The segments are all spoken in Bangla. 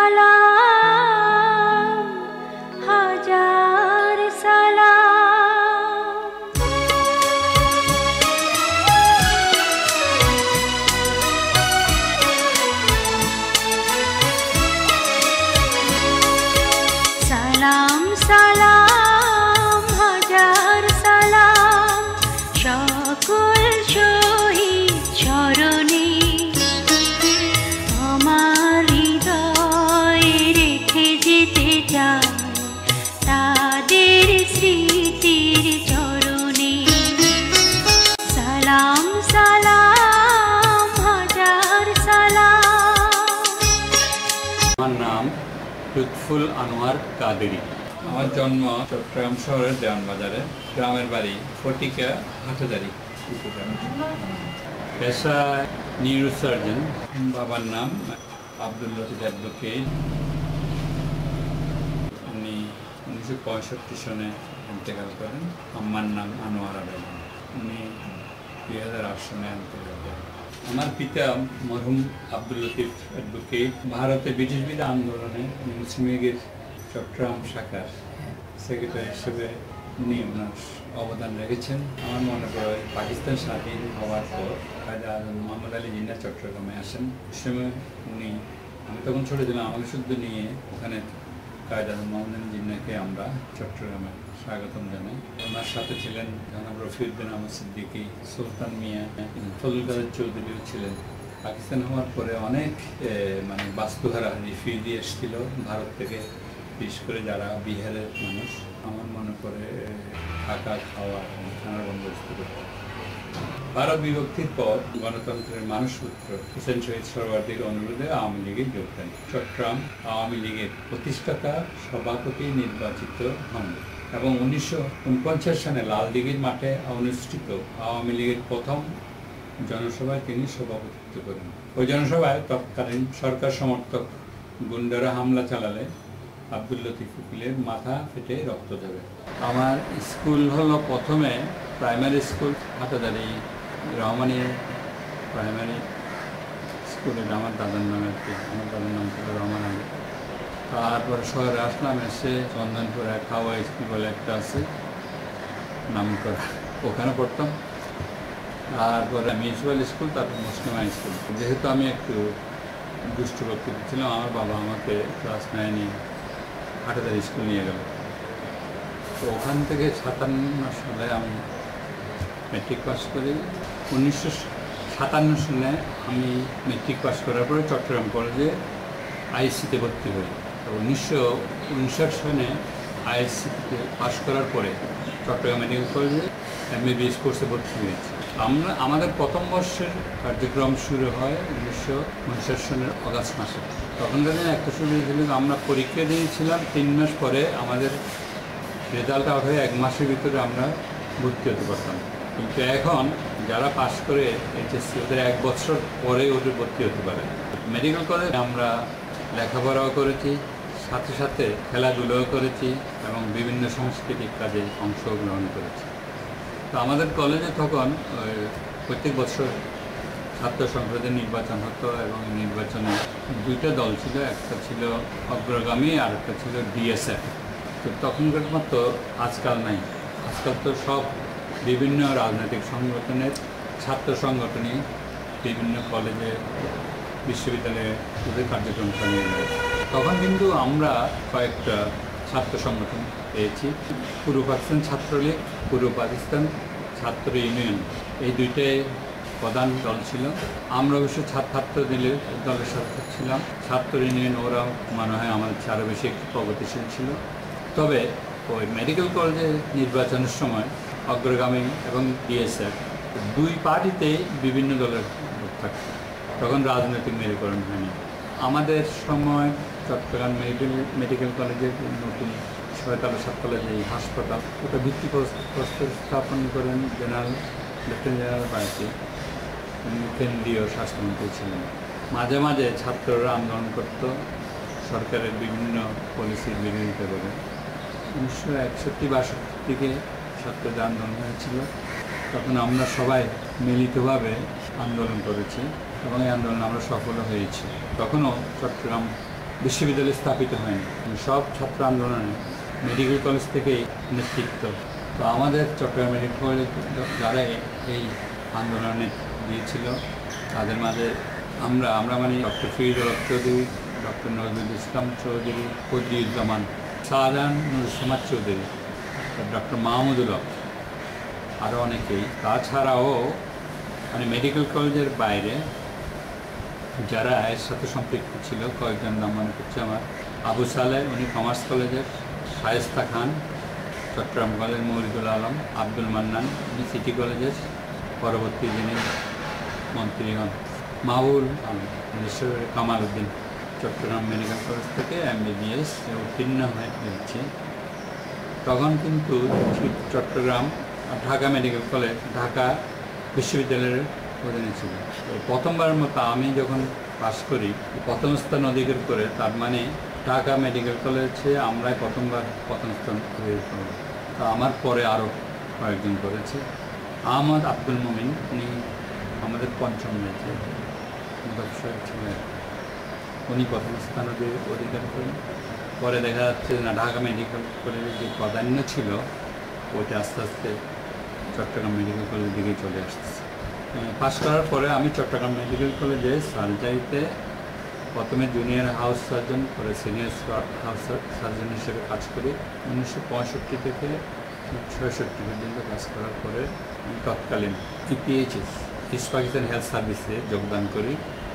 সালাম হাজার সালাম সালাম সালাম হাজার সালাম সকল শহীদ চরণে আমার হৃদয়ে রেখে যেতে চাই তাদের স্মৃতির চরণে সালাম সালাম হাজার সালাম। আমার নাম লুৎফুল আনোয়ার কাদেরি। আমার জন্ম চট্টগ্রাম শহরের দেওয়ান বাজারে, গ্রামের বাড়ি ফটিকা হাটাজারি উপগ্রাম। পেশায় নিউরোসার্জন। বাবার নাম আব্দুল লতিফ অ্যাডভোকেট। উনি 1965 সনে ইন্তেকাল করেন। আম্মার নাম আনোয়ার বেগম। উনি 2008 সনে ইন্তেকাল করেন। আমার পিতা মরহুম আব্দুল লতিফ অ্যাডভোকেট ভারতে ব্রিটিশ বিরোধী আন্দোলনে মুসলিম লীগের চট্টগ্রাম শাখার সেক্রেটারি হিসেবে উনি ওনার অবদান রেখেছেন। আমার মনে পড়ে পাকিস্তান স্বাধীন হওয়ার পর কায়দা আজম মোহাম্মদ আলী জিন্নাহ চট্টগ্রামে আসেন। সে সময় আমি তখন ছোটো ছিলাম, আমাকে শুদ্ধ নিয়ে ওখানে কায়দা আজম মোহাম্মদ আলী জিন্নাহকে আমরা চট্টগ্রামে স্বাগতম জানাই। ওনার সাথে ছিলেন জনাব রফিউদ্দিন আহমদ সিদ্দিকী, সুলতান মিয়া, ফজল কাদের চৌধুরীও ছিলেন। পাকিস্তান হওয়ার পরে অনেক বাস্তুহারা রিফিউজি এসেছিল ভারত থেকে, বিশেষ করে যারা বিহারের মানুষ। আমার মনে পড়ে থাকা, খাওয়া, খানার বন্দোবস্ত করতে। ভারত বিভক্তির পর গণতন্ত্রের মানসপুত্র হোসেন শহীদ সোহরাওয়ার্দীর অনুরোধে আওয়ামী লীগে যোগ দেন। চট্টগ্রাম আওয়ামী লীগের প্রতিষ্ঠাতা সভাপতি নির্বাচিত হন এবং 1949 সালে লালদিঘির মাঠে অনুষ্ঠিত আওয়ামী লীগের প্রথম জনসভায় তিনি সভাপতিত্ব করেন। ওই জনসভায় তৎকালীন সরকার সমর্থক গুন্ডারা হামলা চালালে আব্দুল লতিফ উকিলের মাথা ফেটে রক্ত ঝরে। আমার স্কুল হলো প্রথমে primary school Hathazari Rahmani primary স্কুলে, আমার দাদার নাম আর কি। আমার দাদার নাম ছিল রহমান আলী। তারপরে শহরে আসলাম, এসে চন্দনপুরে খাওয়া স্কুল বলে একটা আছে নাম করা, ওখানে পড়তাম। তারপরে মিউনিসিপ্যাল স্কুল, তারপর মুসলিম হাই স্কুল। যেহেতু আমি একটু দুষ্ট প্রকৃতি ছিলাম, আমার বাবা আমাকে ক্লাস 9-এ হাটাজারি স্কুল নিয়ে গেল। তো ওখান থেকে 57 সালে আমি মেট্রিক পাস করি। 1957 সালে আমি মেট্রিক পাস করার পরে চট্টগ্রাম কলেজে আইএসসিতে ভর্তি হই। তো 1959 সালে আইএসসিতে পাস করার পরে চট্টগ্রাম মেডিকেল কলেজে এমবিবিএস কোর্সে ভর্তি হয়েছি। আমাদের প্রথম বর্ষের কার্যক্রম শুরু হয় 1959 সালের অগাস্ট মাসে। তখনকার দিনে একটা সুবিধা ছিল, আমরা পরীক্ষা দিয়েছিলাম 3 মাস পরে, আমাদের রেজাল্ট আউট হয়ে 1 মাসের ভিতরে আমরা ভর্তি হতে পারতাম। কিন্তু এখন যারা পাস করে এইচএসসি, ওদের 1 বছর পরে ওদের ভর্তি হতে পারে। মেডিকেল কলেজে আমরা লেখাপড়াও করেছি, সাথে সাথে খেলাধুলাও করেছি এবং বিভিন্ন সাংস্কৃতিক কাজে অংশগ্রহণ করেছি। তো আমাদের কলেজে তখন প্রত্যেক বছর ছাত্র সংসদের নির্বাচন হতো এবং নির্বাচনে 2টা দল ছিল, একটা ছিল অগ্রগামী আর একটা ছিল ডিএসএফ। তো তখনকার মতো আজকাল নাই। আজকাল তো সব বিভিন্ন রাজনৈতিক সংগঠনের ছাত্র সংগঠনই বিভিন্ন কলেজে বিশ্ববিদ্যালয়ে ওদের কার্যক্রম চালিয়ে যায়। তখন কিন্তু আমরা কয়েকটা ছাত্র সংগঠন পেয়েছি। পূর্ব পাকিস্তান ছাত্রলীগ, পূর্ব পাকিস্তান ছাত্র ইউনিয়ন, এই 2টাই প্রধান দল ছিল। আমরা অবশ্য ছাত্র দলের সাথে ছিলাম। ছাত্র ইউনিয়ন ওরা মনে হয় আমাদের আরও বেশি প্রগতিশীল ছিল। তবে ওই মেডিকেল কলেজে নির্বাচনের সময় অগ্রগামী এবং ডিএসএফ 2 পার্টিতেই বিভিন্ন দলের লোক থাকত। তখন রাজনৈতিক মেরুকরণ হয়নি। আমাদের সময় চট্টগ্রাম মেডিকেল কলেজের নতুন 6-7 যে হাসপাতাল, ওটা ভিত্তিপ্রস্তর স্থাপন করেন লেফটেন্যান্ট জেনারেল পার্টি, কেন্দ্রীয় স্বাস্থ্যমন্ত্রী ছিলেন। মাঝে মাঝে ছাত্ররা আন্দোলন করত সরকারের বিভিন্ন পলিসির বিরোধিতা করে। 1961-62 থেকে ছাত্রদের আন্দোলন হয়েছিল। তখন আমরা সবাই মিলিতভাবে আন্দোলন করেছি এবং এই আন্দোলনে আমরা সফল হয়েছি। তখনও চট্টগ্রাম বিশ্ববিদ্যালয় স্থাপিত হয়নি। সব ছাত্র আন্দোলনে মেডিকেল কলেজ থেকেই নেতৃত্ব। তো আমাদের চট্টগ্রাম মেডিকেল কলেজে যারা এই আন্দোলনে দিয়েছিল তাদের মাঝে আমরা মানে doctor Firozul Chowdhury, doctor Nazrul Islam Chowdhury, Kadriuzzaman, Shahjahan Nurusmat Chowdhury, doctor Mahmudul Haque, আরও অনেকেই। তাছাড়াও মানে মেডিকেল কলেজের বাইরে যারা এর সাথে সম্পৃক্ত ছিল কয়েকজন নাম মনে করছে আমার। আবু সালেহ, উনি কমার্স কলেজের, শায়েস্তা খান চট্টগ্রাম কলেজ, মহিদুল আলম, আব্দুল মান্নান উনি সিটি কলেজের, পরবর্তী যিনি মন্ত্রী হন মাহবুল আলম, কামাল উদ্দিন চট্টগ্রাম মেডিকেল কলেজ থেকে MBBS উত্তীর্ণ হয়েছে। তখন কিন্তু চট্টগ্রাম ঢাকা মেডিকেল কলেজ ঢাকা বিশ্ববিদ্যালয়ের অধীনে ছিল। তো প্রথমবার মতো আমি যখন পাস করি প্রথম স্থান অধিকার করে, তার মানে ঢাকা মেডিকেল কলেজে আমরাই প্রথমবার প্রথম স্থান অধিকার করব। তো আমার পরে আরও কয়েকজন করেছে। আহমদ আব্দুল মমিন উনি আমাদের পঞ্চম ব্যাচে ব্যবসায়ী ছিলেন, উনি প্রথম স্থান অধিকার করেন। পরে দেখা যাচ্ছে না ঢাকা মেডিকেল কলেজের যে প্রাধান্য ছিল ওইটা আস্তে আস্তে চট্টগ্রাম মেডিকেল কলেজের দিকেই চলে আসতেছে। পাস করার পরে আমি চট্টগ্রাম মেডিকেল কলেজে সার্জারিতে প্রথমে জুনিয়র হাউস সার্জন, পরে সিনিয়র হাউস সার্জন হিসেবে কাজ করি। 1965 থেকে 66 পর্যন্ত কাজ করার পরে আমি তৎকালীন PHS ইস্ট পাকিস্তান হেলথ সার্ভিসে যোগদান করি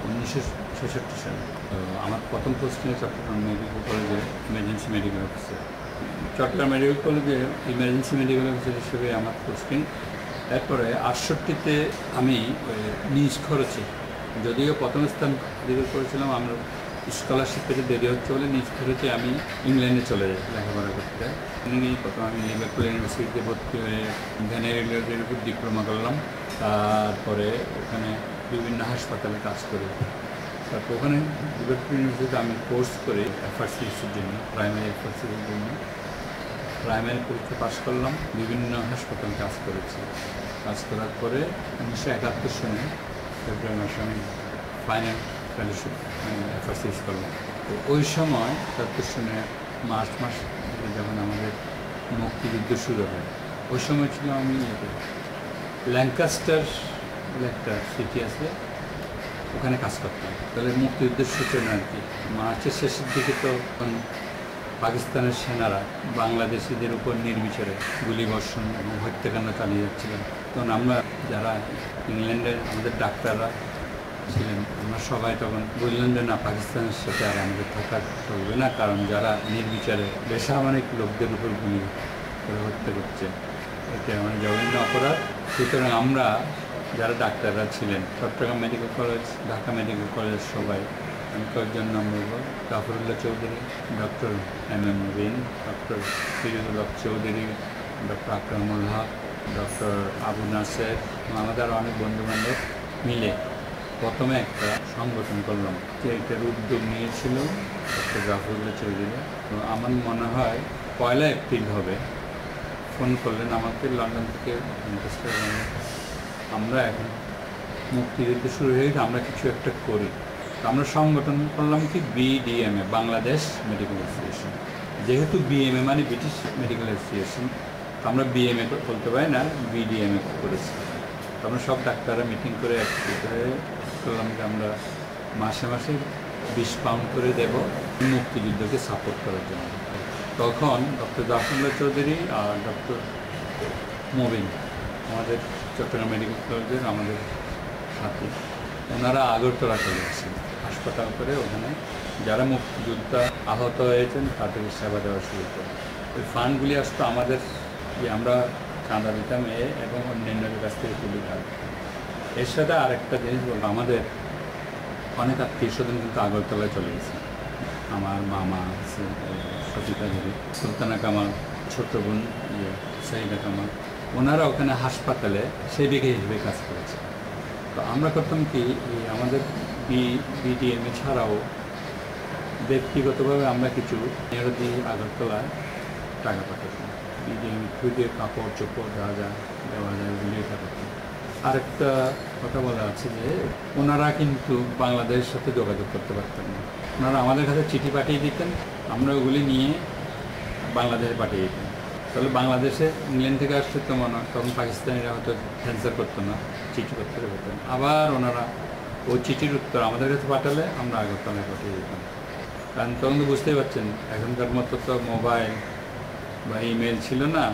1966 সালে। তো আমার প্রথম পোস্টিং চট্টগ্রাম মেডিকেল কলেজে emergency medical officer. Chittagong medical কলেজে ইমার্জেন্সি মেডিকেল অফিসার হিসেবে আমার পোস্টিং। এরপরে 68-তে আমি নিজ খরচে, যদিও প্রথম স্থান অধিকার করেছিলাম, আমরা স্কলারশিপ পেতে দেরি হচ্ছে বলে নিজ খরচে আমি ইংল্যান্ডে চলে যাই লেখাপড়া করতে। প্রথম আমি লিভারপুল ইউনিভার্সিটিতে ভর্তি হয়ে ভেনারের উপর ডিপ্লোমা করলাম। তারপরে ওখানে বিভিন্ন হাসপাতালে কাজ করি। তারপর ওখানে লিভারপুল ইউনিভার্সিটিতে আমি কোর্স করি FRCS-এর জন্য, প্রাইমারি FRCS-এর জন্য। প্রাইমারি পরীক্ষা পাস করলাম, বিভিন্ন হাসপাতালে কাজ করেছি। কাজ করার পরে 1971 সনে ফেব্রুয়ারি মাসে আমি ফাইনাল ফেলোশিপ FRCS করলাম। তো ওই সময় 71 সনে মার্চ মাস যখন আমাদের মুক্তিযুদ্ধ শুরু হয়, ওই সময় ছিল আমি ল্যাঙ্কাস্টার বলে একটা সিটি আছে, ওখানে কাজ করতাম। তাহলে মুক্তিযুদ্ধের সূচনা আর কি মার্চের শেষের দিকে তো পাকিস্তানের সেনারা বাংলাদেশিদের উপর নির্বিচারে গুলিবর্ষণ এবং হত্যাকাণ্ড চালিয়ে যাচ্ছিলেন। তখন আমরা যারা ইংল্যান্ডের আমাদের ডাক্তাররা ছিলেন, আমরা সবাই তখন বললেন যে না, পাকিস্তানের সাথে আর আমাদের থাকা চলবে না, কারণ যারা নির্বিচারে বেসামরিক লোকদের উপর গুলি করে হত্যা করছে, এটা আমাদের জঘন্য অপরাধ। সুতরাং আমরা যারা ডাক্তাররা ছিলেন Chittagong medical college, Dhaka medical college, সবাই, আমি কয়েকজন নাম বলবো, Zafrullah Chowdhury, doctor MM Mubin, doctor Firozul Chowdhury, doctor Akramul Haque, doctor Abu Naser, আমাদের অনেক বন্ধুবান্ধব মিলে প্রথমে একটা সংগঠন করলাম, যে এটার উদ্যোগ নিয়েছিল ডক্টর জাফরুল্লাহ চৌধুরী। তো আমার মনে হয় 1 এপ্রিল হবে, ফোন করলেন আমাকে লন্ডন থেকে, আমরা এখন মুক্তিযুদ্ধ শুরু হয়ে গেছে, আমরা কিছু একটা করি। আমরা সংগঠন করলাম কি BDMA, বাংলাদেশ মেডিকেল অ্যাসোসিয়েশন। যেহেতু BMA মানে ব্রিটিশ মেডিকেল অ্যাসোসিয়েশন, আমরা BMA বলতে পারি না, BDMA করেছি। আমরা সব ডাক্তাররা মিটিং করে একসাথে করলাম যে আমরা মাসে মাসে 20 পাউন্ড করে দেব মুক্তিযুদ্ধকে সাপোর্ট করার জন্য। তখন ডক্টর জাফরুল্লাহ চৌধুরী আর ডক্টর মুবিন আমাদের চট্টগ্রাম মেডিকেল কলেজের আমাদের সাথে, ওনারা আগরতলা চলে আসছেন হাসপাতাল করে, ওখানে যারা মুক্তিযোদ্ধা আহত হয়েছেন তাদের সেবা দেওয়া শুরু করে। ওই ফান্ডগুলি আসতো আমাদের, যে আমরা চাঁদা দিতাম এবং অন্যান্যদের কাছ থেকে তুলে থাকতাম। এর সাথে আরেকটা জিনিস বলবো, আমাদের অনেক আত্মীয় স্বজন কিন্তু আগরতলায় চলে গেছে। আমার মামা আছে সবিতা দেবী, সুলতানা কামাল, ছোট বোন সাইদা কামাল, ওনারা ওখানে হাসপাতালে সেবিকা হিসেবে কাজ করেছে। তো আমরা করতাম কি, আমাদের BDMA ছাড়াও ব্যক্তিগতভাবে আমরা কিছু নিরদি আগরতলায় টাকা পাঠাতাম। BDMA খুঁজে কাপড় চোপড় যা যা দেওয়া যায় ওগুলি পাঠাতাম। আরেকটা কথা বলা আছে যে ওনারা কিন্তু বাংলাদেশের সাথে যোগাযোগ করতে পারতেন না, ওনারা আমাদের কাছে চিঠি পাঠিয়ে দিতেন, আমরা ওগুলি নিয়ে বাংলাদেশে পাঠিয়ে দিতেন। তাহলে বাংলাদেশে ইংল্যান্ড থেকে আসতে তো মনে হয় তখন পাকিস্তানিরা হয়তো অ্যান্সার করতো না, চিঠিপত্র করতেন, আবার ওনারা ওই চিঠির উত্তর আমাদের কাছে পাঠালে আমরা আগরতলায় পাঠিয়ে দিতাম। কারণ তখন তো বুঝতেই পারছেন এখনকার মতো তো মোবাইল বা ইমেল ছিল না।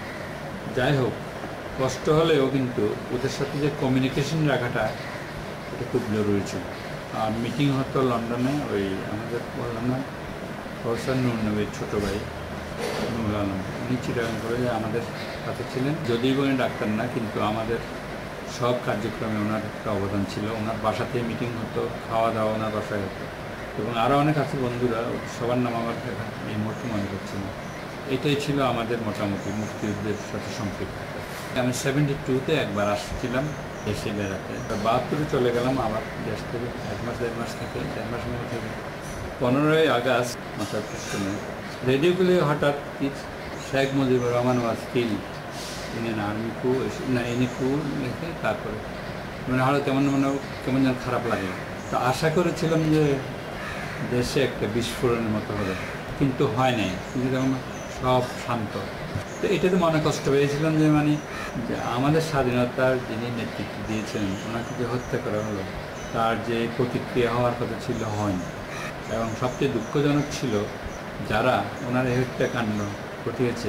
যাই হোক, কষ্ট হলেও কিন্তু ওদের সাথে যে কমিউনিকেশন রাখাটা এটা খুব জরুরি ছিল। আর মিটিং হতো লন্ডনে, ওই আমাদের বললাম না প্রফেসর নূর নবীর ছোটো ভাই নুরুল আলম, উনি চিটাগাং কলেজে আমাদের সাথে ছিলেন, যদিও উনি ডাক্তার না, কিন্তু আমাদের সব কার্যক্রমে ওনার একটা অবদান ছিল। ওনার বাসাতেই মিটিং হতো, খাওয়া দাওয়া ওনার বাসায় হতো, এবং আরও অনেক আছে বন্ধুরা, সবার নাম আমার এই মুহূর্তে মনে করছে না। এটাই ছিল আমাদের মোটামুটি মুক্তিযুদ্ধের সাথে সম্পৃক্ত। আমি 72-তে একবার আসছিলাম দেশে বেড়াতে, 72-এ চলে গেলাম আবার দেশ থেকে 1 মাস থেকে 1 মাস মধ্যে থেকে 15ই আগস্ট মাথার প্রশ্নে রেডিওগুলি হঠাৎ Sheikh Mujibur Rahman was kill in an army coup no any কু লিখে, তারপরে মানে হঠাৎ কেমন যেন খারাপ লাগে। তো আশা করেছিলাম যে দেশে একটা বিস্ফোরণের মতো হবে, কিন্তু হয় নাই, কিন্তু তখন সব শান্ত। তো এটাতে মনে কষ্ট পেয়েছিলাম যে যে আমাদের স্বাধীনতার যিনি নেতৃত্ব দিয়েছেন ওনাকে যে হত্যা করা হলো, তার যে প্রতিক্রিয়া হওয়ার কথা ছিল হয়নি। এবং সবচেয়ে দুঃখজনক ছিল যারা ওনার এই হত্যাকাণ্ড ঘটিয়েছে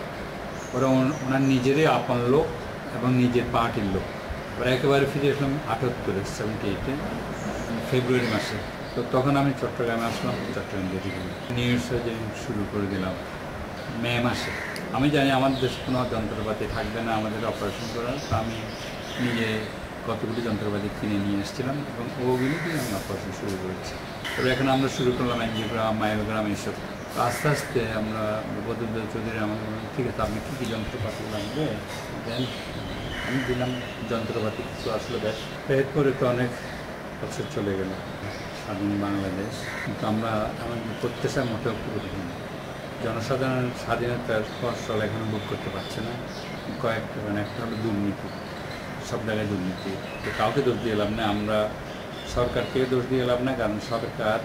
ওরা ওনার নিজেরই আপন লোক এবং নিজের পার্টির লোক। ওরা একেবারে ফিরে আসলাম 78-78-এ ফেব্রুয়ারি মাসে। তো তখন আমি চট্টগ্রামে আসলাম, চট্টগ্রাম যেতে গেলাম, নিউ সার্জারি শুরু করে দিলাম মে মাসে। আমি জানি আমাদের দেশে কোনো যন্ত্রপাতি থাকবে না আমাদের অপারেশন করার, তো আমি নিজে কতগুলি যন্ত্রপাতি কিনে নিয়ে এসেছিলাম এবং ওগুলি দিয়ে আমি অপারেশন শুরু করেছি। তবে এখন আমরা শুরু করলাম এনজিওগ্রাম, মায়োগ্রাম, এইসব। আস্তে আস্তে আমরা বদুল চৌধুরী আমাকে বললাম, ঠিক আছে আপনি কী কী যন্ত্রপাতি লাগবে দেন, আমি দিলাম যন্ত্রপাতি কিছু, আসলে বেশ। এরপরে তো অনেক বছর চলে গেল স্বাধীন বাংলাদেশ, কিন্তু আমরা আমাদের প্রত্যাশা মোটেও পুরো না। জনসাধারণ স্বাধীনতার ফসল এখনও ভোগ করতে পারছে না। কয়েকটা একটা হলো দুর্নীতি, সব জায়গায় দুর্নীতি। তো কাউকে দোষ দিয়ে লাভ না, আমরা সরকারকে দোষ দিয়ে লাভ না, কারণ সরকার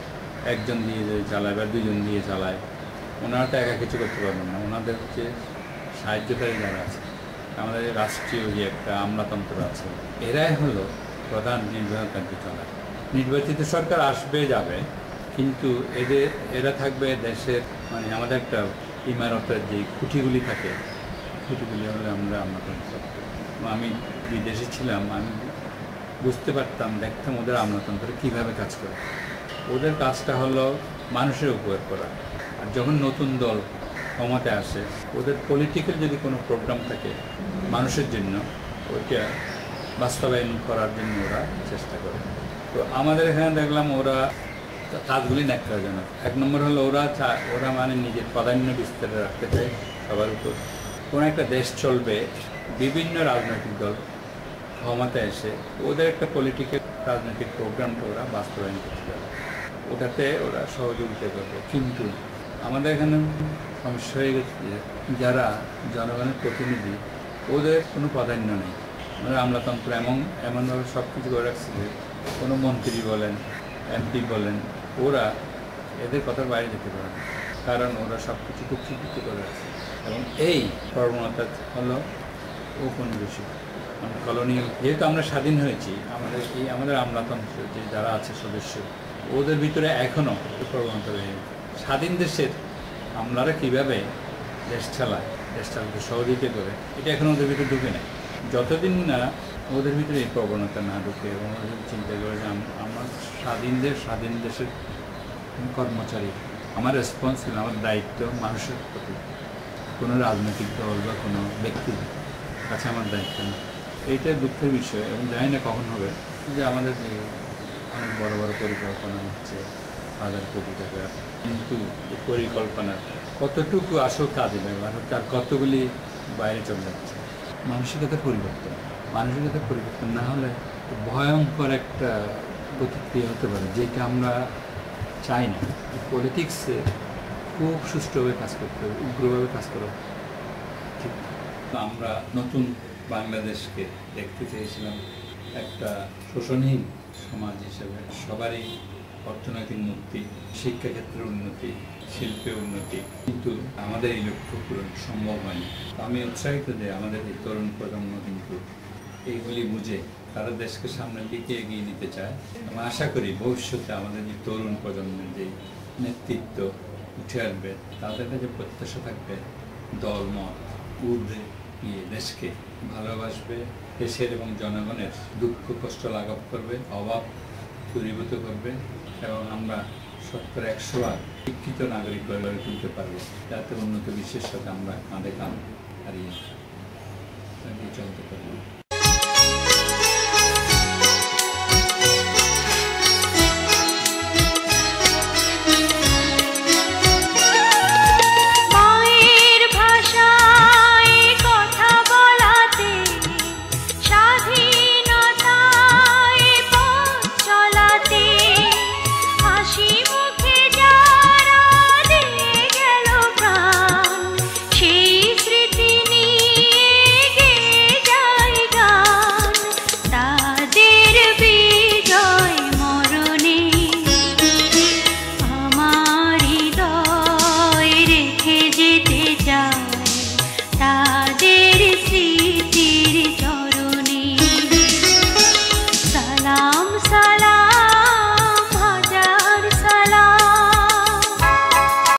একজন দিয়ে চালায় বা দুজন দিয়ে চালায়, ওনারা তো একা কিছু করতে পারবেন না। ওনাদের হচ্ছে সাহায্যকারী যারা আছে, আমাদের রাষ্ট্রীয় যে একটা আমলাতন্ত্র আছে, এরাই হলো প্রধান নির্বাহী কার্য চালায়। নির্বাচিত সরকার আসবে যাবে, কিন্তু এরা থাকবে দেশের আমাদের একটা ইমারতের যে খুঁটিগুলি থাকে, খুঁটিগুলি হলে আমরা আমলাতন্ত্র। আমি বিদেশে ছিলাম, আমি বুঝতে পারতাম, দেখতাম ওদের আমলাতন্ত্র কীভাবে কাজ করে। ওদের কাজটা হলো মানুষের উপকার করা। আর যখন নতুন দল ক্ষমতায় আসে, ওদের পলিটিক্যাল যদি কোনো প্রোগ্রাম থাকে মানুষের জন্য, ওইটা বাস্তবায়ন করার জন্য ওরা চেষ্টা করে। তো আমাদের এখানে দেখলাম ওরা কাজগুলি ন্যাক্কারজনক। 1 নম্বর হলো ওরা নিজের প্রাধান্য বিস্তারে রাখতে চায় সবার উপর। কোনো একটা দেশ চলবে, বিভিন্ন রাজনৈতিক দল ক্ষমতায় এসে ওদের একটা পলিটিক্যাল রাজনৈতিক প্রোগ্রামটা ওরা বাস্তবায়ন করতে পারে, ওটাতে ওরা সহযোগিতা করবে। কিন্তু আমাদের এখানে সমস্যা হয়ে গেছে যে যারা জনগণের প্রতিনিধি, ওদের কোনো প্রাধান্য নেই। আমলাতন্ত্র এমনভাবে সব কিছু করে রাখছে যে কোনো মন্ত্রী বলেন, এমপি বলেন, ওরা এদের কথার বাইরে যেতে পারে না, কারণ ওরা সব কিছু খুব স্বীকৃত করে রাখছে। এবং এই প্রবণতা হলো ঔপনিবেশিক, কলোনিয়াল। যেহেতু আমরা স্বাধীন হয়েছি, আমাদের আমলাতন্ত্র যে যারা আছে সদস্য, ওদের ভিতরে এখনও প্রবণতা রয়ে গেছে। স্বাধীন দেশের আমলারা কীভাবে দেশ চালাতে সহযোগিতা করে, এটা এখন ওদের ভিতরে ঢুকে নেয়। যতদিন না ওদের ভিতরে এই প্রবণতা না ঢুকে এবং ওদের চিন্তা করে যে আমার স্বাধীন দেশের কর্মচারী, আমার রেসপন্সিবল, আমার দায়িত্ব মানুষের প্রতি, কোনো রাজনৈতিক দল বা কোনো ব্যক্তির কাছে আমার দায়িত্ব না। এইটাই দুঃখের বিষয়। এবং জানি না কখন হবে যে আমাদের যে অনেক বড় বড় পরিকল্পনা হচ্ছে 1000 কোটি টাকা, কিন্তু এই পরিকল্পনার কতটুকু আসল কাজে ব্যবহার হচ্ছে আর কতগুলি বাইরে চলে যাচ্ছে। মানসিকতার পরিবর্তন না হলে ভয়ঙ্কর একটা প্রতিক্রিয়া হতে পারে, যেটা আমরা চাই না। পলিটিক্সে খুব সুষ্ঠুভাবে কাজ করতে হবে, উগ্রভাবে কাজ করা ঠিক। আমরা নতুন বাংলাদেশকে দেখতে চেয়েছিলাম একটা শোষণহীন সমাজ হিসেবে, সবারই অর্থনৈতিক মুক্তি, শিক্ষাক্ষেত্রে উন্নতি, শিল্পে উন্নতি, কিন্তু আমাদের এই লক্ষ্য পূরণ সম্ভব হয়নি। আমি উৎসাহিত যে আমাদের এই তরুণ প্রজন্ম কিন্তু এইগুলি বুঝে তারা দেশকে সামনের দিকে এগিয়ে নিতে চায়। আমি আশা করি ভবিষ্যতে আমাদের যে তরুণ প্রজন্মের যে নেতৃত্ব উঠে আসবে, তাদের কাছে প্রত্যাশা থাকবে দলমত ঊর্ধ্বে গিয়ে দেশকে ভালোবাসবে, দেশের এবং জনগণের দুঃখ কষ্ট লাঘব করবে, অভাব দূরীভূত করবে এবং আমরা 100% শিক্ষিত নাগরিক গড়ে তুলতে পারবো, যাতে উন্নত বিশ্বের সাথে আমরা কাঁধে কাঁধ হারিয়ে চলতে পারবো।